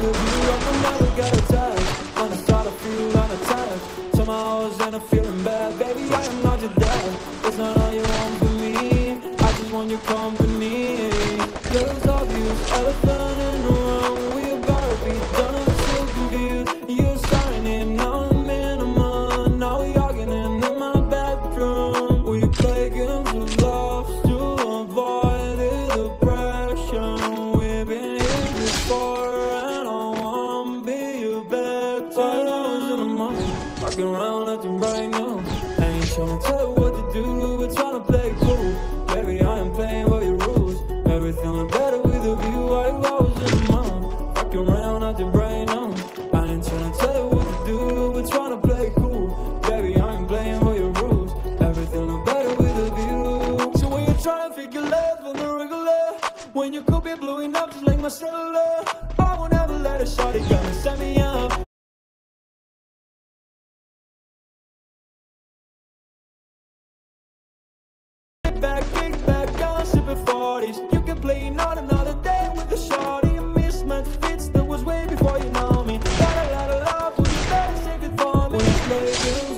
with you, I will never get attached. When I start to feel unattached, somehow I was in a feeling bad. Baby, I am not your dad. It's not all you want from me, I just want your company. There's obvious elephant in the room. We gotta be done, I'm so confused. You're starting it, now I'm in a month. Now we arguing in my bedroom. We play games with love to avoid the depression. We've been here before and I wanna be your bed. 10 hours in the morning, walking around acting brand new. I ain't trying to tell you what to do, we're trying to play it cool. Baby, I am playing by your rules. Everything look better with a view. 5 hours in the morning, walking around acting brand new. I ain't trying to tell you what to do, we're trying to play it cool. Baby, I am playing by your rules. Everything look better with a view. So when you're trying to figure love on the regular, when you could be blowing up just like my cellular, I won't ever let a shawty come and set me up. Kick back, I'm sipping 40s. You can play not another day with the shawty. A mismatch fits that was way before you know me. Got a lot of love, but you better save it for me. When you play